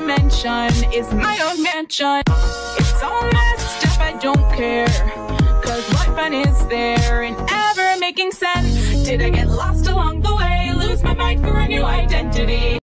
dimension is my own mansion. It's all messed up, I don't care, cause what fun is there in ever making sense? Did I get lost along the way, lose my mind for a new identity?